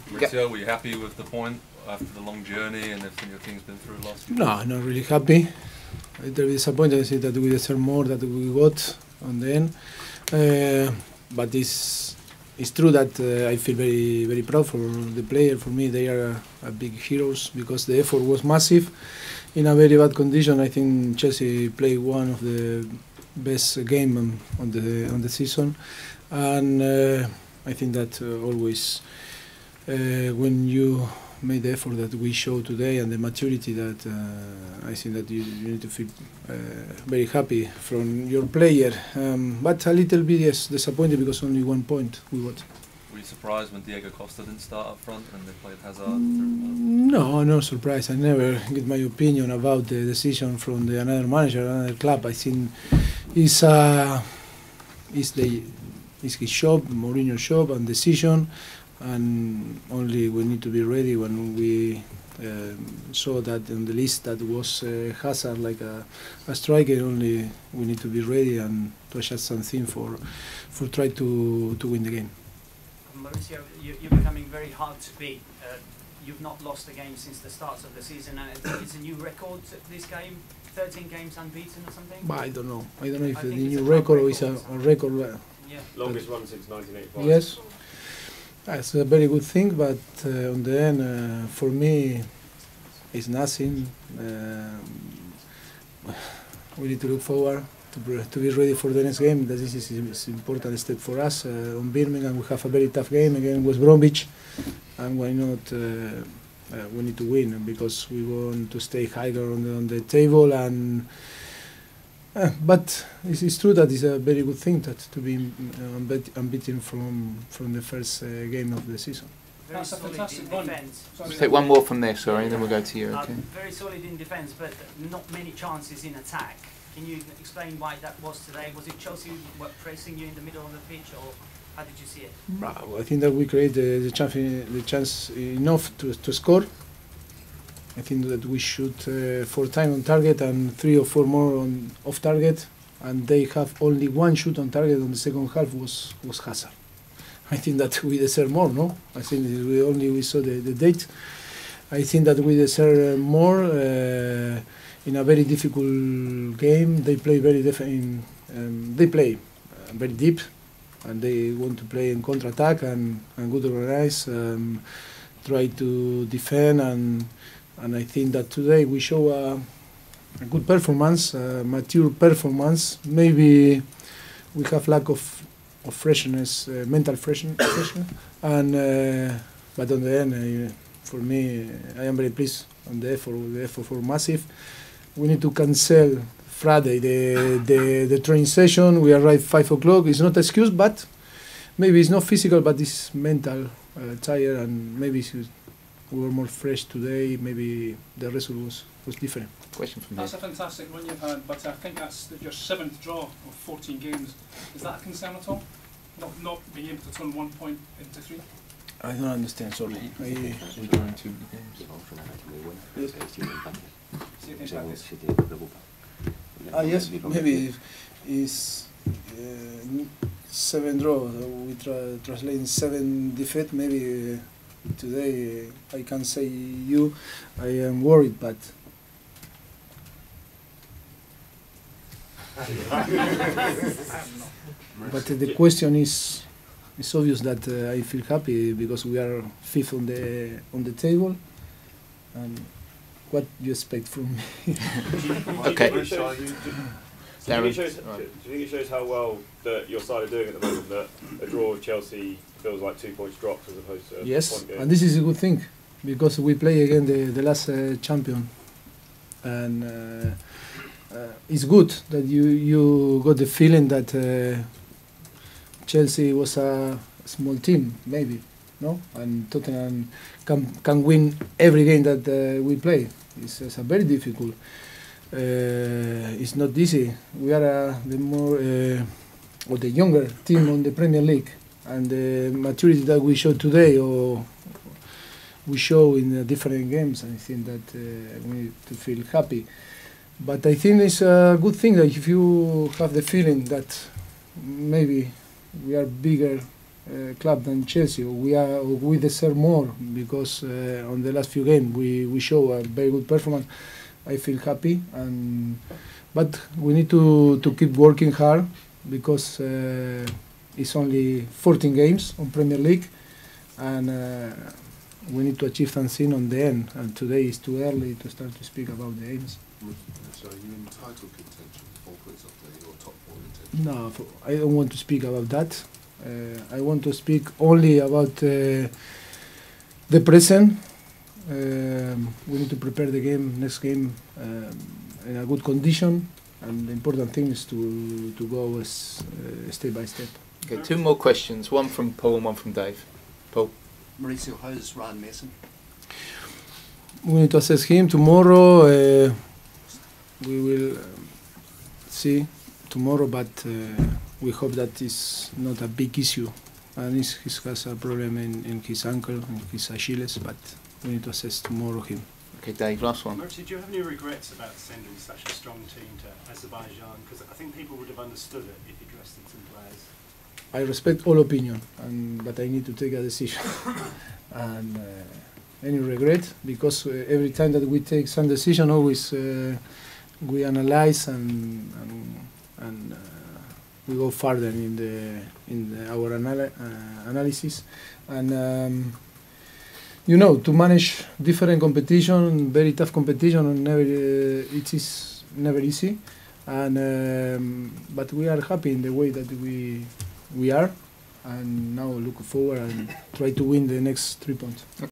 Mauricio, were you happy with the point after the long journey and everything your team's been through last year? No, not really happy. A little disappointed. I see that we deserve more that we got on the end. But it's true that I feel very proud for the player. For me, they are big heroes because the effort was massive. In a very bad condition, I think Chelsea played one of the best game on the season, and I think that always when you made the effort that we showed today and the maturity that I think that you need to feel very happy from your player, but a little bit yes, disappointed because only 1 point we got. Were you surprised when Diego Costa didn't start up front and they played Hazard? No surprise. I never get my opinion about the decision from another manager, another club. I think it's his job, Mourinho's job and decision, and only we need to be ready when we saw that on the list that was Hazard like a striker. Only we need to be ready and to adjust something for try to win the game. Mauricio, you're becoming very hard to beat. You've not lost a game since the start of the season, and it's a new record this game, 13 games unbeaten or something? But I don't know if the new record is a record. Yeah. Longest run since 1985. Yes, that's a very good thing, but on the end, for me, it's nothing. We need to look forward to be ready for the next game. This is an important step for us. On Birmingham, we have a very tough game against West Bromwich, and why not? We need to win because we want to stay higher on the table. And but it's true that it's a very good thing to be unbeaten from the first game of the season. Very That's a solid fantastic in run. defence. Let's take one more from there, sorry, and then we'll go to you, okay? Very solid in defence, but not many chances in attack. Can you explain why that was today? Was it Chelsea pressing you in the middle of the pitch, or how did you see it? I think that we created the chance enough to score. I think that we shoot 4 times on target and 3 or 4 more off target, and they have only 1 shoot on target on the second half was Hazard. I think that we deserve more, no? I think we saw the date. I think that we deserve more in a very difficult game. They play very very deep, and they want to play in counter-attack and good organize, try to defend, and I think that today we show a good performance, a mature performance. Maybe we have lack of freshness, mental freshness, and but on the end, for me, I am very pleased on the effort. The effort for massive. We need to cancel Friday the training session. We arrive 5 o'clock. It's not an excuse, but maybe it's not physical, but it's mental, tired, and maybe we were more fresh today. Maybe the result was different. Question from That's a fantastic run you've had, but I think that's your 7th draw of 14 games. Is that a concern at all? Not being able to turn 1 point into 3? I don't understand, sorry. We're going to Yes, maybe it's 7 draw. We translate 7 defeat. Maybe today I can say I am worried, but the question is, it's obvious that I feel happy because we are 5th on the table. And what do you expect from me? Okay. Do you think it shows how well that your side are doing at the moment, that a draw with Chelsea feels like 2 points dropped as opposed to yes, a point game? And this is a good thing because we play again the last champion, and it's good that you got the feeling that Chelsea was a small team, maybe, no, and Tottenham can win every game that we play. It's a very difficult. It's not easy. We are the more or the younger team on the Premier League, and the maturity that we show today, or we show in different games, I think that we need to feel happy. But I think it's a good thing that if you have the feeling that maybe we are bigger club than Chelsea. We deserve more because on the last few games we show a very good performance. I feel happy, but we need to keep working hard because it's only 14 games on Premier League, and we need to achieve something on the end. And today is too early to start to speak about the aims. So are you in title contention? 4 points up there, or top 4 contention? No, I don't want to speak about that. I want to speak only about the present. We need to prepare the next game, in a good condition, and the important thing is to go step by step. Okay, 2 more questions. One from Paul and one from Dave. Paul. Mauricio, how's Ryan Mason? We need to assess him tomorrow. We will see tomorrow, but we hope that is not a big issue. And he has a problem in his ankle and his Achilles, but we need to assess tomorrow him. Okay, Dave, last one. Mauricio, do you have any regrets about sending such a strong team to Azerbaijan? Because I think people would have understood it if you dressed in some players. I respect all opinion, but I need to take a decision. And any regret, because every time that we take some decision, always we analyze and we go further in our analysis. And to manage different competition, very tough competition, it is never easy. And but we are happy in the way that we are, and now look forward and try to win the next 3 points.